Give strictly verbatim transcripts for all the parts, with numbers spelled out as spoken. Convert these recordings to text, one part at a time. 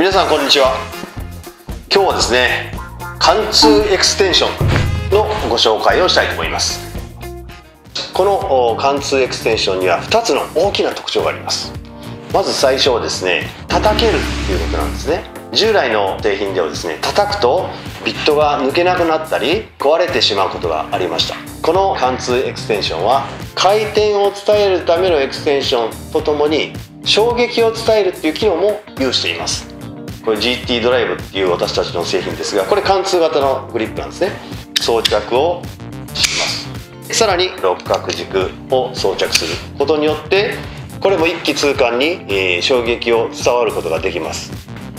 皆さんこんにちは。今日はですね、貫通エクステンションのご紹介をしたいと思います。この貫通エクステンションにはふたつの大きな特徴があります。まず最初はですね、叩けるということなんですね。従来の製品ではですね、叩くとビットが抜けなくなったり壊れてしまうことがありました。この貫通エクステンションは回転を伝えるためのエクステンションとともに衝撃を伝えるっていう機能も有しています。これ ジーティー ドライブっていう私たちの製品ですが、これ貫通型のグリップなんですね。装着をします。さらに六角軸を装着することによってこれも一気通貫に、えー、衝撃を伝わることができます。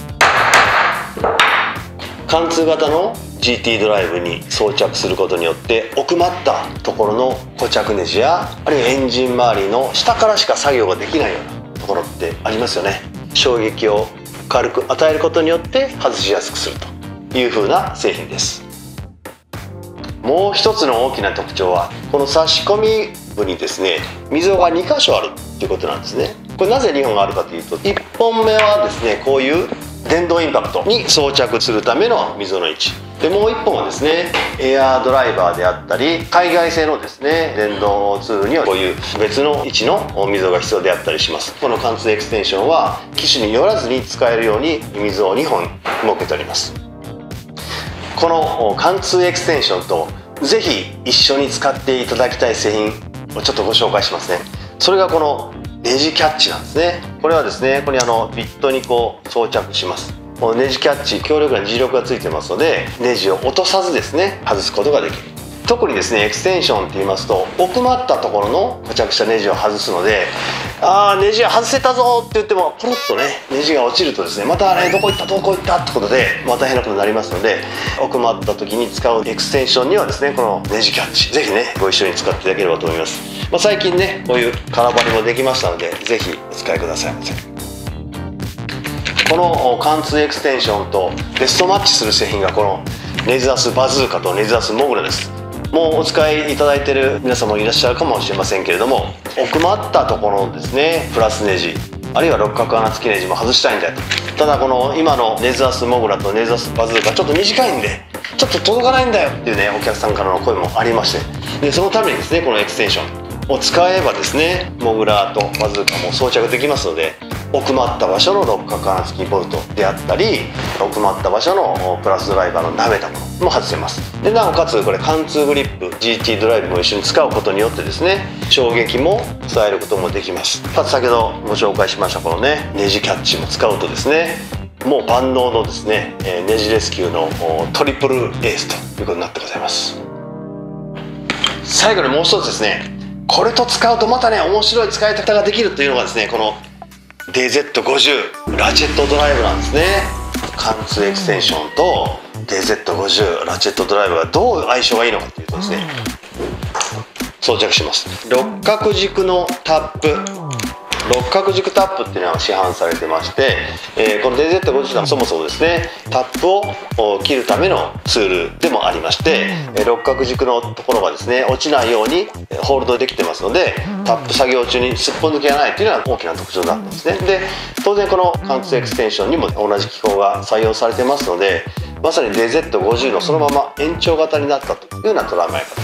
貫通型の ジーティー ドライブに装着することによって奥まったところの固着ネジやあるいはエンジン周りの下からしか作業ができないようなところってありますよね。衝撃を軽く与えることによって外しやすくするという風な製品です。もう一つの大きな特徴はこの差し込み部にですね、溝がにかしょあるということなんですね。これなぜにほんあるかというと、いっぽんめはですね、こういう電動インパクトに装着するための溝の位置で、もういっぽんはですね、エアードライバーであったり海外製のですね電動ツールにはこういう別の位置の溝が必要であったりします。この貫通エクステンションは機種によらずに使えるように溝をにほん設けております。この貫通エクステンションとぜひ一緒に使っていただきたい製品をちょっとご紹介しますね。それがこのネジキャッチなんですね。これはですね、ここにあのビットにこう装着します。このネジキャッチ、強力な磁力がついてますのでネジを落とさずですね外すことができる。特にですねエクステンションって言いますと奥まったところの固着したネジを外すので、ああネジ外せたぞって言ってもポロッとねネジが落ちるとですね、またあれどこ行ったどこ行ったってことでまた大変なことになりますので、奥まった時に使うエクステンションにはですねこのネジキャッチぜひねご一緒に使っていただければと思います。まあ、最近ねこういう空張りもできましたのでぜひお使いくださいませ。この貫通エクステンションとベストマッチする製品がこのネジアスバズーカとネジアスモグラです。もうお使いいただいている皆様もいらっしゃるかもしれませんけれども、奥まったところのですねプラスネジあるいは六角穴付きネジも外したいんだと。ただこの今のネジアスモグラとネジアスバズーカちょっと短いんでちょっと届かないんだよっていうねお客さんからの声もありまして、でそのためにですねこのエクステンションを使えばですねモグラとバズーカも装着できますので、奥まった場所の六角穴付きボルトであったり奥まった場所のプラスドライバーの舐めたものも外せます。でなおかつこれ貫通グリップ ジーティー ドライブも一緒に使うことによってですね衝撃も伝えることもできます。かつ先ほどご紹介しましたこのねネジキャッチも使うとですねもう万能のですねネジレスキューのトリプルエースということになってございます。最後にもう一つですね、これと使うとまたね面白い使い方ができるというのがですねこの ディーゼットごじゅう ラチェットドライブなんですね。貫通エクステンションと ディーゼットごじゅう ラチェットドライブがどう相性がいいのかというとですね、装着します。六角軸のタップ、六角軸タップっていうのは市販されてまして、えー、この ディーゼットごじゅう はそもそもですねタップを切るためのツールでもありまして、六角軸のところがですね落ちないようにホールドできてますので、タップ作業中にすっぽ抜けがないっていうのが大きな特徴だったんですね。で当然この貫通エクステンションにも同じ機構が採用されてますので、まさに ディーゼットごじゅう のそのまま延長型になったというような捉え方です。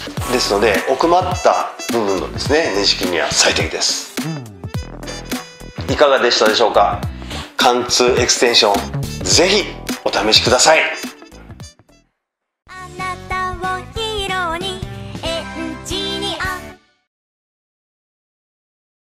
ですので奥まった部分のですねネジ切りには最適です。いかがでしたでしょうか。貫通エクステンションぜひお試しください。